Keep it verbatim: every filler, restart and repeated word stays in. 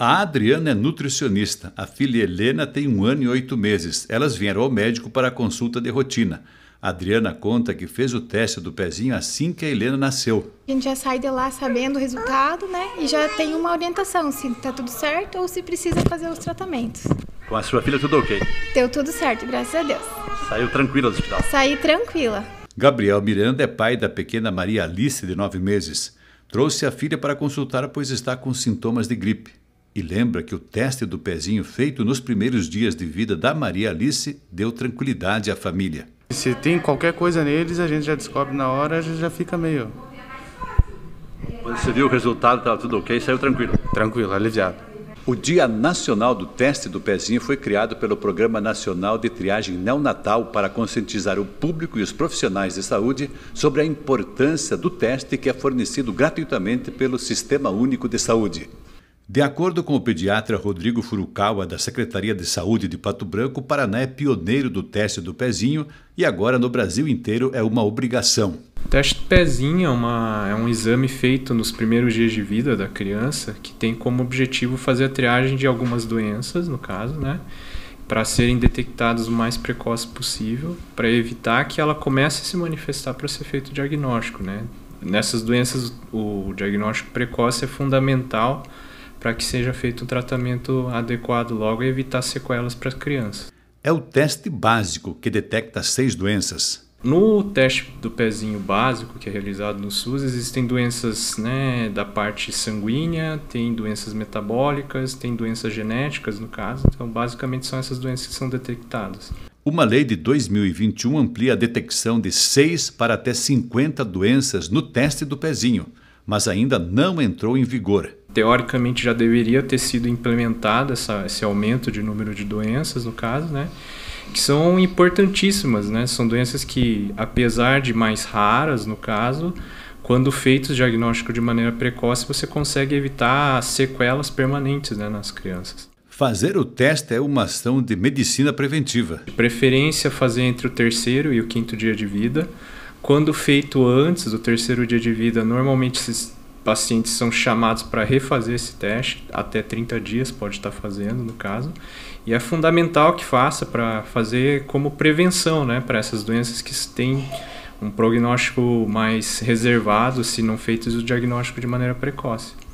A Adriana é nutricionista. A filha Helena tem um ano e oito meses. Elas vieram ao médico para a consulta de rotina. A Adriana conta que fez o teste do pezinho assim que a Helena nasceu. A gente já sai de lá sabendo o resultado, né? E já tem uma orientação se está tudo certo ou se precisa fazer os tratamentos. Com a sua filha tudo ok? Deu tudo certo, graças a Deus. Saiu tranquila do hospital? Saí tranquila. Gabriel Miranda é pai da pequena Maria Alice, de nove meses. Trouxe a filha para consultar, pois está com sintomas de gripe. E lembra que o teste do pezinho feito nos primeiros dias de vida da Maria Alice deu tranquilidade à família. Se tem qualquer coisa neles, a gente já descobre na hora, a gente já fica meio... Quando você viu o resultado, estava tudo ok, saiu tranquilo? Tranquilo, aliviado. O Dia Nacional do Teste do Pezinho foi criado pelo Programa Nacional de Triagem Neonatal para conscientizar o público e os profissionais de saúde sobre a importância do teste, que é fornecido gratuitamente pelo Sistema Único de Saúde. De acordo com o pediatra Rodrigo Furukawa, da Secretaria de Saúde de Pato Branco, o Paraná é pioneiro do teste do pezinho e agora no Brasil inteiro é uma obrigação. O teste do pezinho é, uma, é um exame feito nos primeiros dias de vida da criança que tem como objetivo fazer a triagem de algumas doenças, no caso, né, para serem detectadas o mais precoce possível, para evitar que ela comece a se manifestar para ser feito o diagnóstico, né. Nessas doenças, o diagnóstico precoce é fundamental para que seja feito um tratamento adequado logo e evitar sequelas para as crianças. É o teste básico que detecta seis doenças. No teste do pezinho básico, que é realizado no SUS, existem doenças, né, da parte sanguínea, tem doenças metabólicas, tem doenças genéticas no caso, então basicamente são essas doenças que são detectadas. Uma lei de dois mil e vinte e um amplia a detecção de seis para até cinquenta doenças no teste do pezinho, mas ainda não entrou em vigor. Teoricamente já deveria ter sido implementado essa, esse aumento de número de doenças, no caso, né, que são importantíssimas, né, são doenças que, apesar de mais raras, no caso, quando feito o diagnóstico de maneira precoce, você consegue evitar sequelas permanentes, né, nas crianças. Fazer o teste é uma ação de medicina preventiva. De preferência, fazer entre o terceiro e o quinto dia de vida. Quando feito antes do terceiro dia de vida, normalmente esses pacientes são chamados para refazer esse teste, até trinta dias pode estar fazendo, no caso. E é fundamental que faça para fazer como prevenção, né, para essas doenças que têm um prognóstico mais reservado se não feitos o diagnóstico de maneira precoce.